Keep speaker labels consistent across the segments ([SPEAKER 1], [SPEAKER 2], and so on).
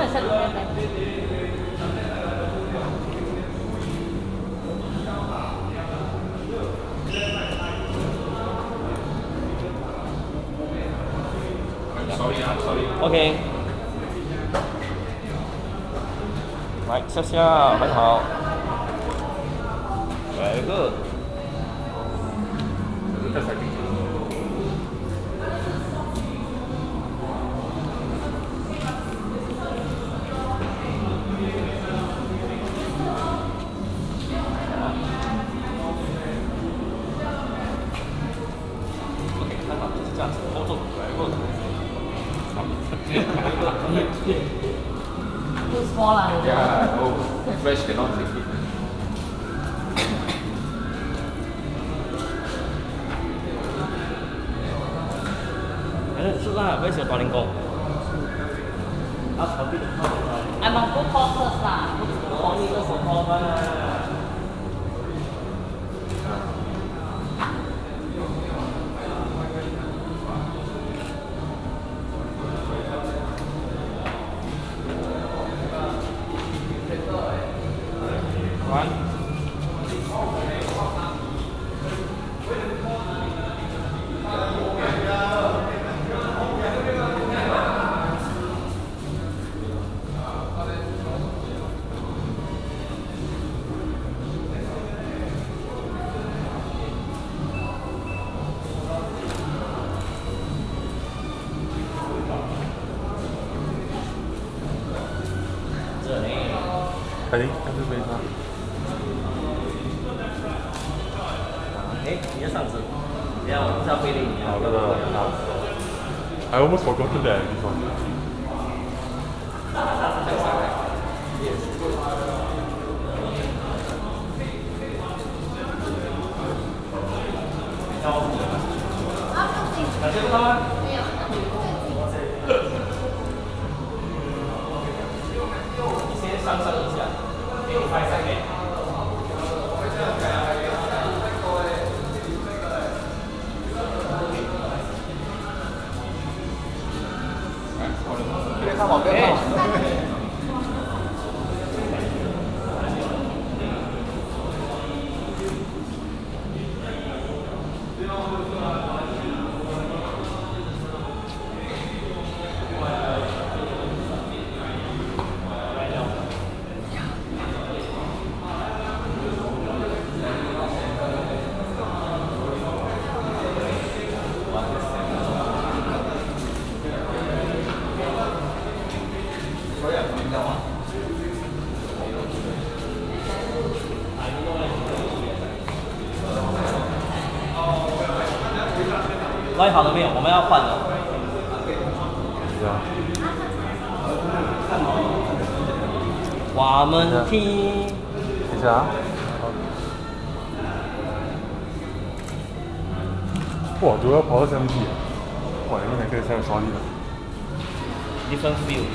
[SPEAKER 1] 在里面的。
[SPEAKER 2] sorry。
[SPEAKER 3] OK。来，笑笑，很好。Very good。
[SPEAKER 2] 再踩进去。
[SPEAKER 3] OK， 很好，就是这样子，操作 Very good。
[SPEAKER 1] Too small lah.
[SPEAKER 2] Yeah, oh, fresh cannot take it.
[SPEAKER 3] 是啦，为什么锻炼功？
[SPEAKER 1] I'm on good focus lah.
[SPEAKER 3] 黄一个手抛翻啊！完。
[SPEAKER 2] 哎，看这杯吗？
[SPEAKER 3] 哎，你的上次，等下我不知道规定你
[SPEAKER 2] 好，那个好。I almost forgotten that this one.
[SPEAKER 3] 感谢他们。
[SPEAKER 1] 没有。
[SPEAKER 3] 你先上一下，给你拍3枚。
[SPEAKER 2] 别看我，别看我。
[SPEAKER 3] 拉好了没有？我们要换了。我们听。
[SPEAKER 2] 等一下啊。哇，都要跑到相机。哇，你还可以再刷力了。
[SPEAKER 3] Different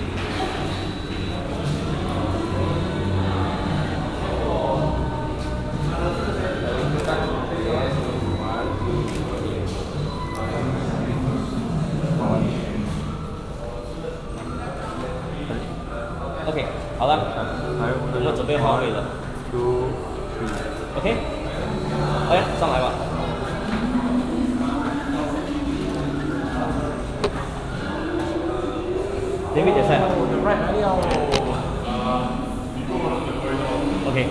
[SPEAKER 3] feel。OK， 好了，我们准备好位了。OK， 哎，上来吧。David 也在。OK，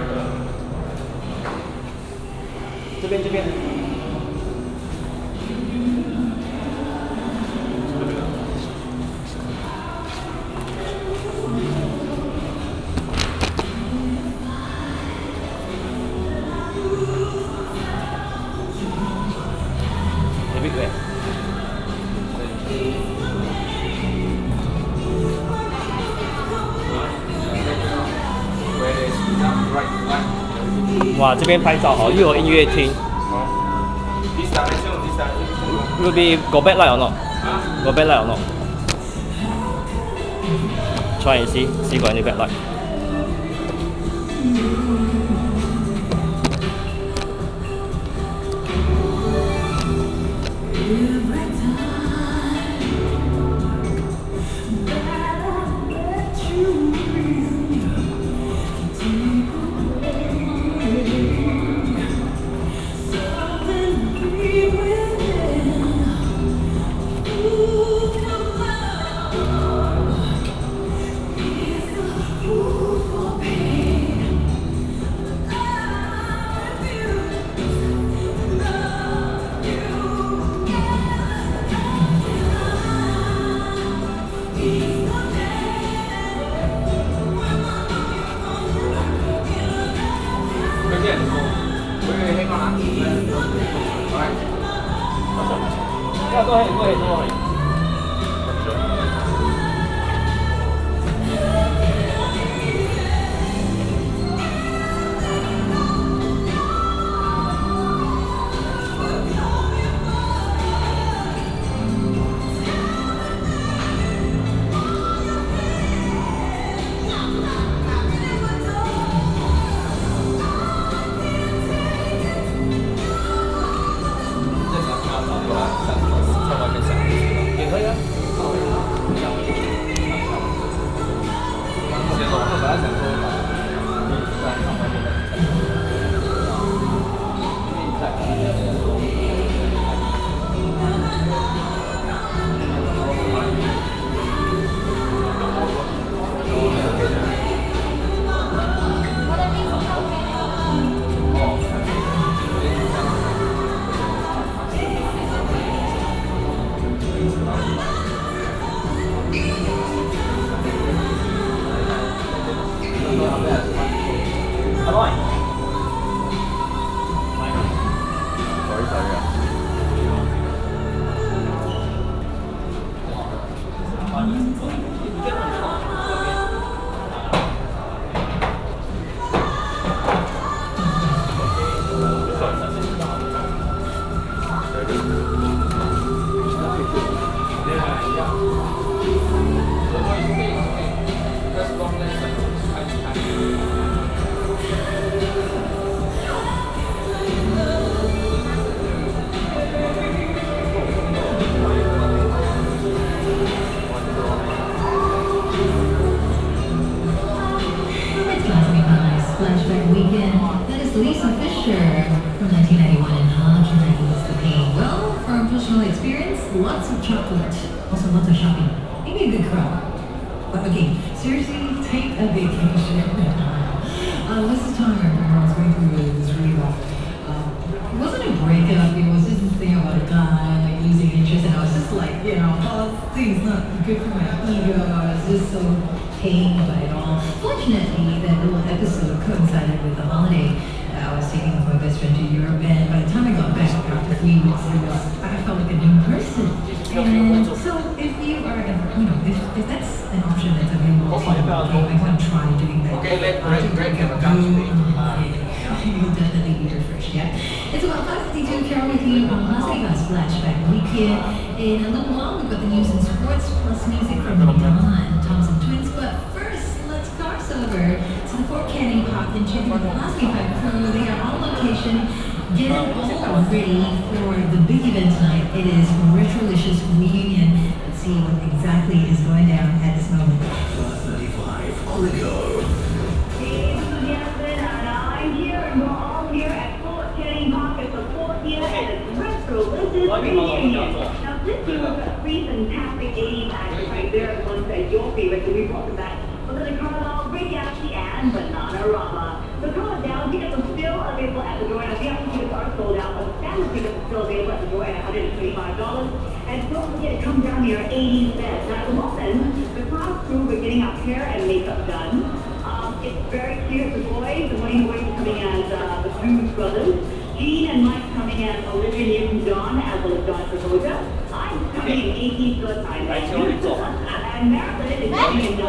[SPEAKER 3] 这边。David 对。哇，这边拍照好，又有音乐厅。Will be go back light or not? Go back light or not? Try and see got any back light. go ahead, don't worry.
[SPEAKER 4] Flashback Weekend. That is Lisa Fisher from 1991 in Hercules. The Pain. Well, from personal experience, lots of chocolate, also lots of shopping. Maybe a good crowd. But okay, seriously, take a vacation. This is time I was going through this really rough. It wasn't a breakup, it was just this thing about a guy like losing interest, and I was just like, you know, oh, this thing's not good for my ego. I was just so pained by it all. Fortunately, that little episode coincided with the holiday. I was taking with my best friend to Europe, and by the time I got back after 3 weeks, I felt like a new person. And so, if you are, if that's an option that's available to you, I can try doing that. You'll definitely be refreshed, yeah? It's about 5:52, Carol with you on Las Vegas Flashback Weekend. In a little while, we've got the news and sports plus music from Don Thompson Twins. But first, let's cross over to the Fort Canning Park and check out the Las Vegas crew. They are on location, getting all ready for the big event tonight. It is Retrolicious Reunion. Let's see what exactly is going down at this moment.
[SPEAKER 5] Plus 95 on the go.
[SPEAKER 6] Here at Fort Canning Park at the 4th year and it's Retrolicious Reunion. Now this year we've got 3 fantastic 80s acts right there. One that your favorite to be brought back. We're going to Carlisle, Rick Ashley, and Bananarama. The countdown tickets are still available at the door. Now VIP tickets are sold out, but standard tickets are still available at the door at $125. And don't forget to come down here 80s beds. Now at the moment, the class crew are getting our hair and makeup done. It's very cute. The boys, the Wayne boys coming as the Blues Brothers. Gene and Mike coming as Olivia Newton-John, as well as John Travolta. I'm coming in 18 good time. And Marilyn is coming in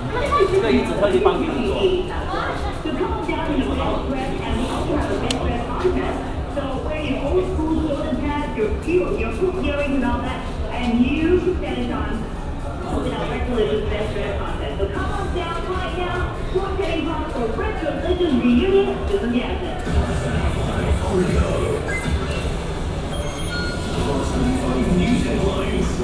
[SPEAKER 6] 80s. So come on down in the best dress, and we also have a best dress contest. So wear your old school shoulder pads, your hoop earrings and all that, and you can stand it on. Retrolicious Best Dress Contest. So come on down right now. Fort Canning Park for Retrolicious Reunion. This is Yasmin.
[SPEAKER 5] On the go. Plus 95 news headlines.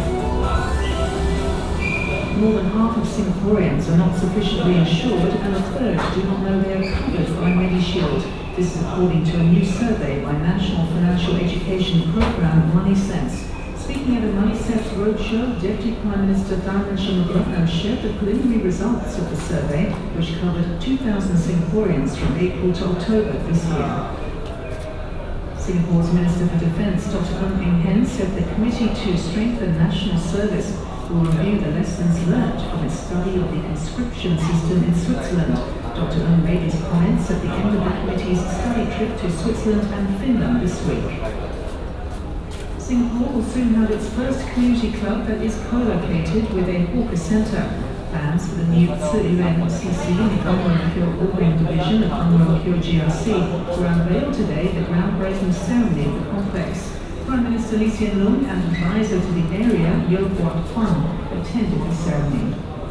[SPEAKER 7] More than half of Singaporeans are not sufficiently insured, and a third do not know they are covered by MediShield. This is according to a new survey by National Financial Education Programme Money Sense. Speaking at a Money Sense roadshow, Deputy Prime Minister Tharman Shanmugaratnam shared the preliminary results of the survey, which covered 2,000 Singaporeans from April to October this year. Singapore's Minister for Defence, Dr. Ng Eng Hen, said the Committee to Strengthen National Service will review the lessons learned from its study of the conscription system in Switzerland. Dr. Ng made his comments at the end of the committee's study trip to Switzerland and Finland this week. Singapore will soon have its first community club that is co-located with a hawker centre. Plans for the new CC, the Ang Mo Kio Urban Division of Ang Mo Kio GRC, were unveiled today at the groundbreaking ceremony of the complex. Prime Minister Lee Hsien Loong and advisor to the area, Yeo Kuan Kwan, attended the ceremony.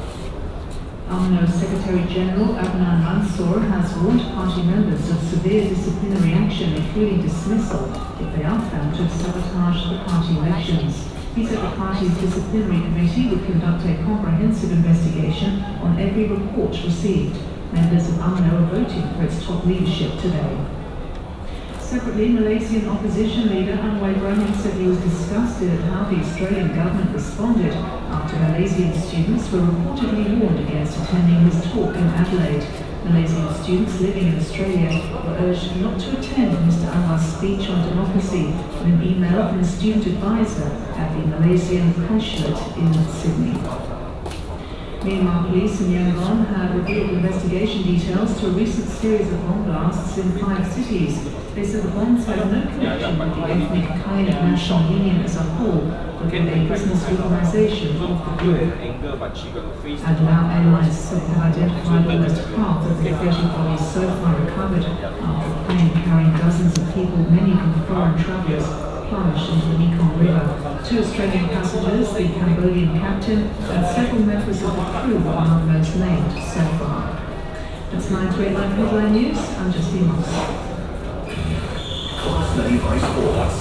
[SPEAKER 7] UMNO Secretary-General Adnan Mansour has warned party members of severe disciplinary action, including dismissal, if they are found to have sabotaged the party elections. He said the party's disciplinary committee would conduct a comprehensive investigation on every report received. Members of UMNO are voting for its top leadership today. Separately, Malaysian opposition leader Anwar Ibrahim said he was disgusted at how the Australian government responded after Malaysian students were reportedly warned against attending his talk in Adelaide. Malaysian students living in Australia were urged not to attend Mr. Anwar's speech on democracy in an email from a student advisor at the Malaysian consulate in Sydney. Myanmar police in Yangon have revealed investigation details to a recent series of bomb blasts in 5 cities. They said the bombs had no connection with the ethnic Kainat National Union as a whole, but with a business organisation of the group. Adlan Airlines said they have identified almost half of the 30 bodies so far recovered after a plane carrying dozens of people, many from foreign travellers, plunged into the Mekong River. 2 Australian passengers, the Cambodian captain, and several members of the crew were among those named so far. That's 9 to 8 Live Headline News. I'm Justine Moss.
[SPEAKER 5] Class 95 Sports.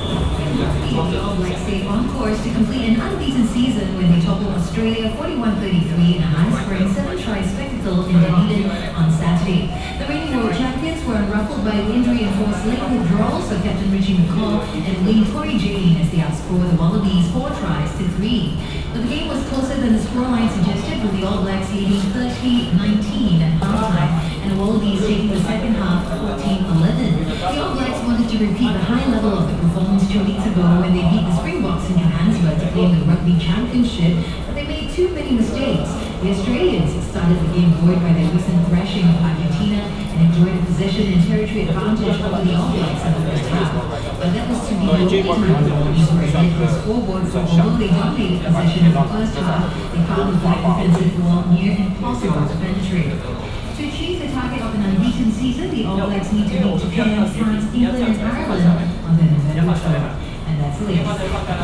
[SPEAKER 4] The All Blacks stayed on course to complete an unbeaten season when they toppled Australia 41-33 in a high-scoring 7-try spectacle in Dunedin on Saturday. The reigning world champions were unruffled by injury-enforced late withdrawals of Captain Richie McCaw and Lee Tory Jane as they outscored the Wallabies 4-3. But the game was closer than the scoreline suggested, with the All Blacks leading 30-19 at halftime and the Wallabies taking the second half 14-11. The All Blacks wanted to repeat the high level of the performance 2 weeks ago when they beat the Springboks in Johannesburg to claim the rugby championship, but they made too many mistakes. The Australians started the game buoyed by their recent thrashing of Argentina and enjoyed a possession and territory advantage over the All Blacks in the first half. But that was to be the only time the Wallabies were ahead of the scoreboard, so although they dominated possession in the first half, they found the Black defensive wall near impossible to penetrate. To achieve the target of an unbeaten season, the All Blacks need to beat Japan, France, England and Ireland on their November tour. And that's the latest.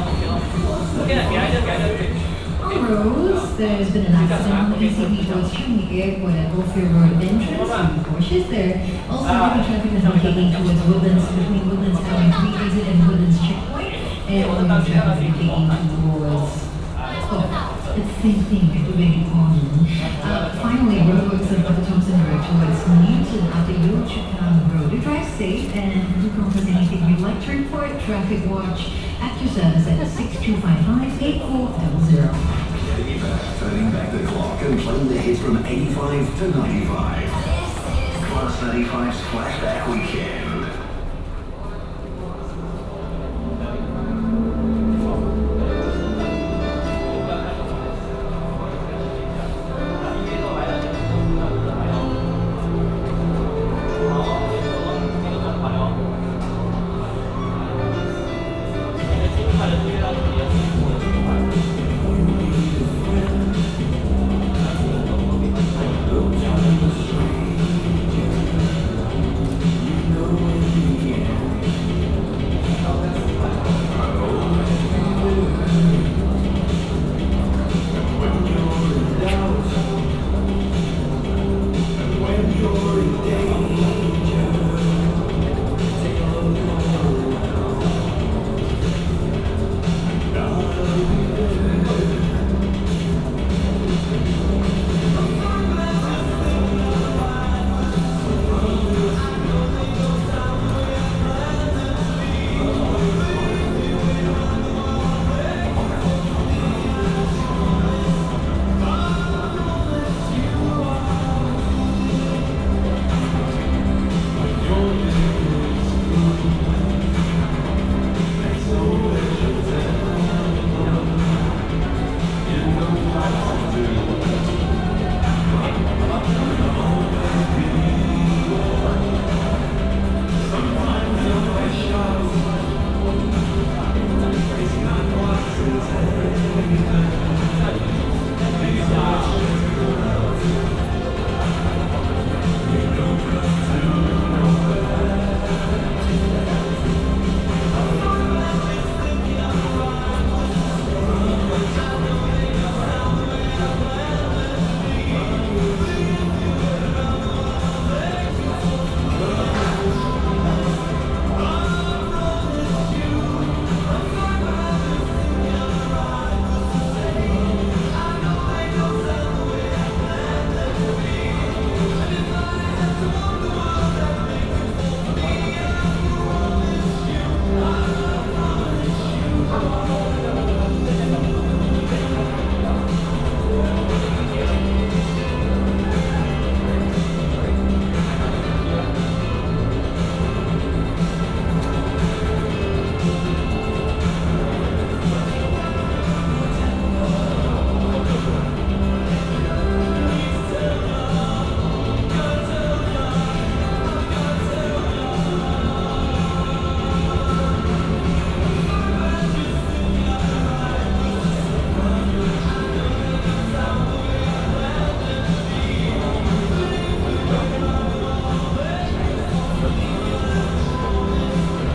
[SPEAKER 4] On roads, there's been an accident on the ACP towards Changi Airport at Ophir Road entrance. 2 Porsches there. Also, heavy traffic has been taking towards Woodlands, between Woodlands Avenue 3 exit and Woodlands checkpoint. And all the traffic has been taking towards... it's the same thing, I beg your pardon. Finally, roadworks on Upper Thompson Road towards Newton after Yio Chu Kang Road. Do drive safe and do come with anything you'd like to report. Traffic watch at your service at 6255-8400.
[SPEAKER 5] Turning back the clock and playing the hits from 85 to 95. Class 95's Flashback Weekend.